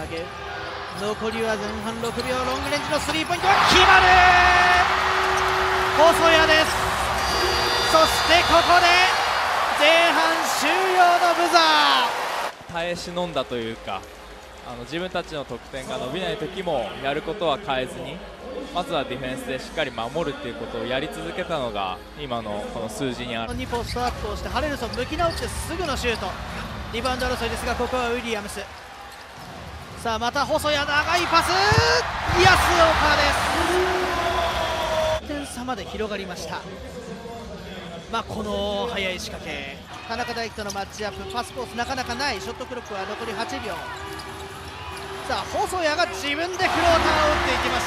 掛。残りは前半6秒。ロングレンジのスリーポイントは決まる。細谷です。そしてここで前半終了のブザー。 耐え忍んだというか、自分たちの得点が伸びない時もやることは変えずに、まずはディフェンスでしっかり守るっていうことをやり続けたのが今のこの数字にある。 にポストアップをしてハレルソン向き直ってすぐのシュート。リバウンド争いですが、ここはウィリアムス。さあまた細谷、長いパス、安岡です。1点差まで広がりました。この速い仕掛け、田中大輝とのマッチアップ、パスコースなかなかない。ショットクロックは残り8秒。さあ細谷が自分でフローターを打っていきました。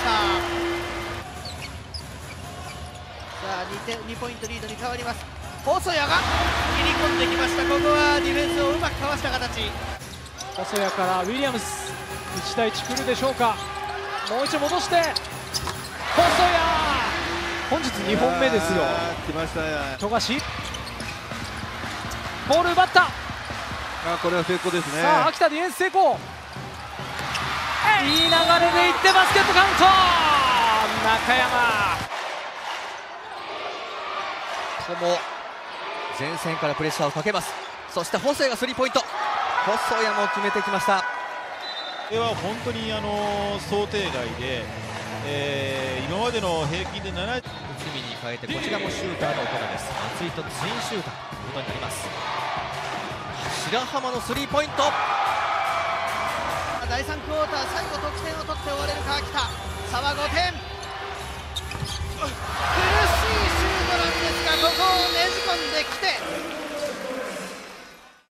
さあ 2ポイントリードに変わります。細谷が切り込んできました。ここはディフェンスをうまくかわした形。 細谷からウィリアムス、1対1来るでしょうか。もう一度戻して細谷、本日2本目ですよ。 来ましたね。 富樫、ボール奪った。 これは成功ですね。 さあ秋田ディフェンス成功。いい流れでいってバスケットカウント。中山、 ここも前線からプレッシャーをかけます。そして細谷がスリーポイント。細谷も決めてきました。 これは本当に想定外で、今までの平均で7。 内海に変えてこちらもシューターの岡田です。松井とツインシューターということになります。白浜のスリーポイント。 第3クォーター最後得点を取って終われるか秋田。差は5点。苦しいシュートなんですが、ここをねじ込んできて